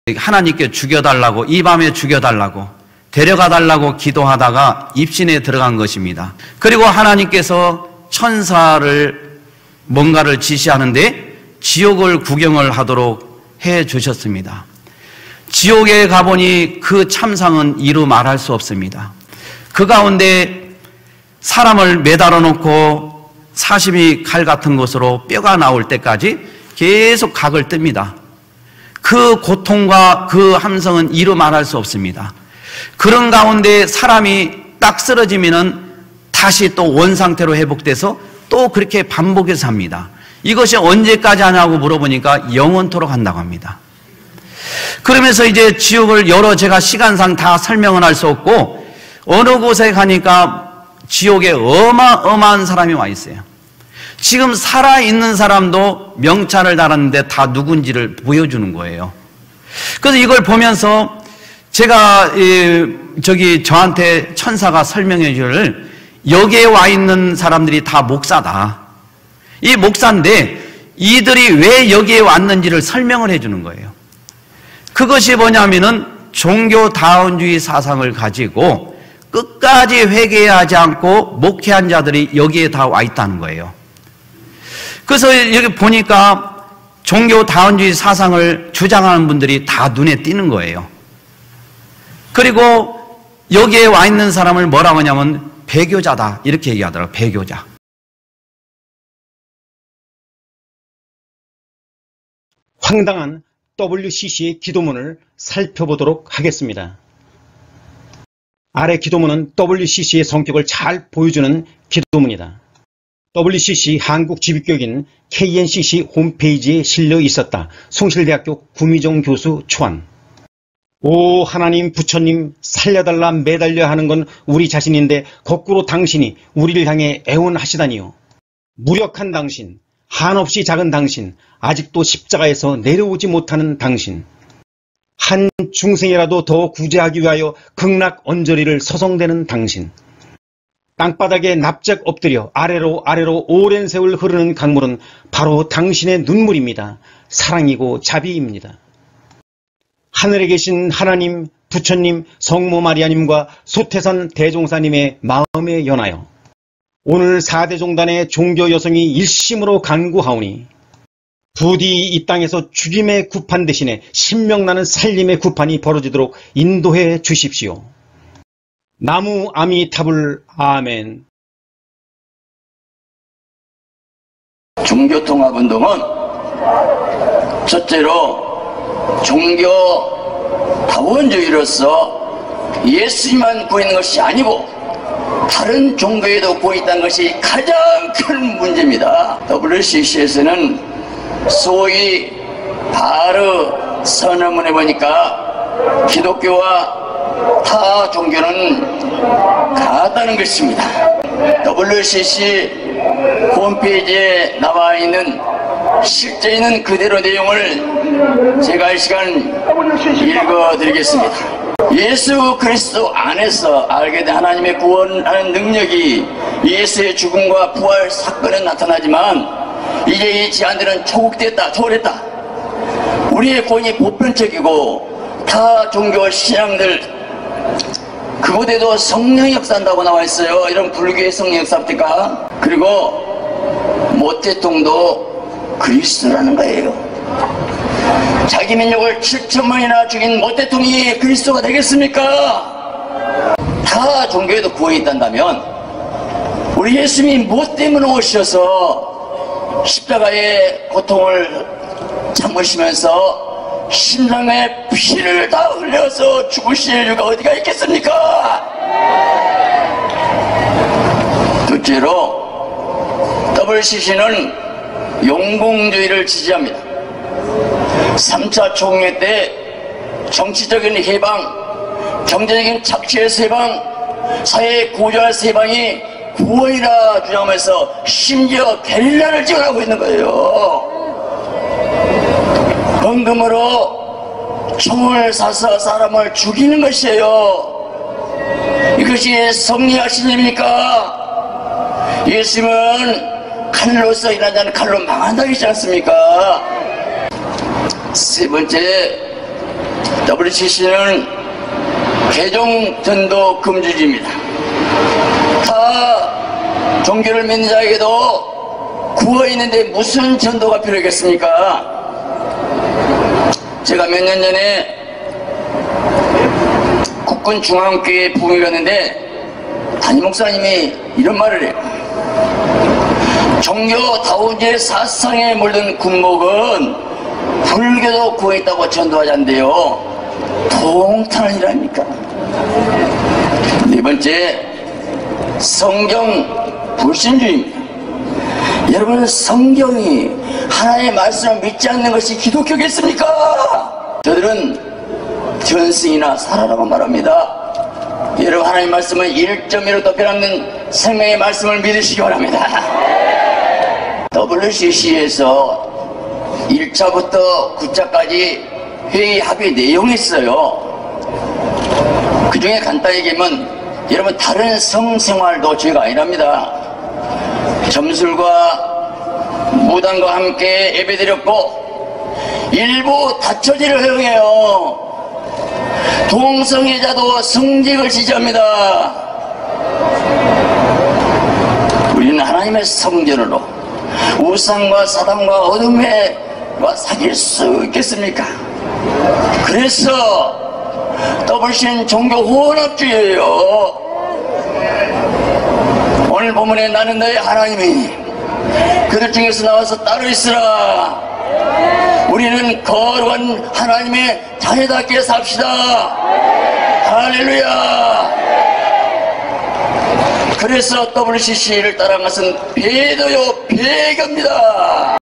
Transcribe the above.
하나님께 죽여달라고, 이 밤에 죽여달라고, 데려가달라고 기도하다가 입신에 들어간 것입니다. 그리고 하나님께서 천사를 뭔가를 지시하는데 지옥을 구경을 하도록 해 주셨습니다. 지옥에 가보니 그 참상은 이루 말할 수 없습니다. 그 가운데 사람을 매달아 놓고 사시미 칼 같은 것으로 뼈가 나올 때까지 계속 각을 뜹니다. 그 고통과 그 함성은 이루 말할 수 없습니다. 그런 가운데 사람이 딱 쓰러지면은 다시 또 원상태로 회복돼서 또 그렇게 반복해서 합니다. 이것이 언제까지 하냐고 물어보니까 영원토록 한다고 합니다. 그러면서 이제 지옥을 여러 제가 시간상 다 설명은 할 수 없고 어느 곳에 가니까 지옥에 어마어마한 사람이 와 있어요. 지금 살아있는 사람도 명찰을 달았는데 다 누군지를 보여주는 거예요. 그래서 이걸 보면서 제가 저한테 천사가 설명해 주기를 여기에 와 있는 사람들이 다 목사다. 이 목사인데 이들이 왜 여기에 왔는지를 설명을 해 주는 거예요. 그것이 뭐냐면은 종교다원주의 사상을 가지고 끝까지 회개하지 않고 목회한 자들이 여기에 다 와 있다는 거예요. 그래서 여기 보니까 종교다원주의 사상을 주장하는 분들이 다 눈에 띄는 거예요. 그리고 여기에 와 있는 사람을 뭐라고 하냐면 배교자다 이렇게 얘기하더라고요. 배교자. 황당한 WCC의 기도문을 살펴보도록 하겠습니다. 아래 기도문은 WCC의 성격을 잘 보여주는 기도문이다. WCC 한국지휘교육인 KNCC 홈페이지에 실려 있었다. 숭실대학교 구미정 교수 초안. 오 하나님 부처님 살려달라 매달려 하는 건 우리 자신인데 거꾸로 당신이 우리를 향해 애원하시다니요. 무력한 당신, 한없이 작은 당신, 아직도 십자가에서 내려오지 못하는 당신. 한 중생이라도 더 구제하기 위하여 극락 언저리를 서성대는 당신. 땅바닥에 납작 엎드려 아래로 오랜 세월 흐르는 강물은 바로 당신의 눈물입니다. 사랑이고 자비입니다. 하늘에 계신 하나님, 부처님, 성모 마리아님과 소태산 대종사님의 마음에 연하여 오늘 4대 종단의 종교 여성이 일심으로 간구하오니 부디 이 땅에서 죽임의 구판 대신에 신명나는 살림의 구판이 벌어지도록 인도해 주십시오. 나무 아미타불 아멘. 종교통합운동은 첫째로 종교 다원주의로서 예수님만 구하는 것이 아니고 다른 종교에도 구해 있다는 것이 가장 큰 문제입니다. WCC에서는 소위 바르 선언문에 보니까 기독교와 타 종교는 같다는 것입니다. WCC 홈페이지에 나와 있는 실제 있는 그대로 내용을 제가 이 시간 읽어드리겠습니다. 예수 그리스도 안에서 알게 된 하나님의 구원하는 능력이 예수의 죽음과 부활 사건에 나타나지만 이제 이 제한들은 초월했다. 우리의 구원이 보편적이고 타 종교 신앙들 그곳에도 성령 역사한다고 나와 있어요. 이런 불교의 성령 역사입니까? 그리고 모태통도 그리스도라는 거예요. 자기 민족을 7천만이나 죽인 모태통이 그리스도가 되겠습니까? 타 종교에도 구원이 있단다면 우리 예수님이 무엇 때문에 오셔서 십자가의 고통을 참으시면서 신랑의 피를 다 흘려서 죽으실 이유가 어디가 있겠습니까? 둘째로 WCC는 용공주의를 지지합니다. 3차 총회 때 정치적인 해방, 경제적인 착취에서 해방, 사회 구조화에서 해방이 구원이라 주장하면서 심지어 게릴라를 지원하고 있는 거예요. 헌금으로 총을 쏴서 사람을 죽이는 것이에요. 이것이 성리하신 일입니까? 예수님은 칼로서 일하지 않는 칼로 망한다고 했지 않습니까? 세 번째, WCC는 개종 전도 금지지입니다. 타 종교를 믿는 자에게도 구워 있는데 무슨 전도가 필요하겠습니까? 제가 몇 년 전에 국군 중앙교회 부흥회 갔는데 담임 목사님이 이런 말을 해요. 종교다운지의 사상에 물든 군목은 불교도 구했다고 전도하지 않는데요. 통탄한 일 아닙니까? 네 번째, 성경 불신주의입니다. 여러분, 성경이 하나님의 말씀을 믿지 않는 것이 기독교겠습니까? 저들은 전승이나 살아라고 말합니다. 여러분, 하나님의 말씀은 1.1도 변함없는 생명의 말씀을 믿으시기 바랍니다. WCC에서 1차부터 9차까지 회의 합의 내용이 있어요. 그 중에 간단히 얘기하면 여러분, 다른 성생활도 죄가 아니랍니다. 점술과 무당과 함께 예배드렸고 일부 다처지를 허용해요. 동성애자도 성직을 지지합니다. 우리는 하나님의 성전으로 우상과 사단과 어둠과 사귈 수 있겠습니까? 그래서 WCC는 종교 혼합주의예요. 오늘 본문에 나는 너의 하나님이 그들 중에서 나와서 따로 있으라. 우리는 거룩한 하나님의 자녀답게 삽시다. 할렐루야. 그래서 WCC를 따라간 것은 배도요 배교입니다.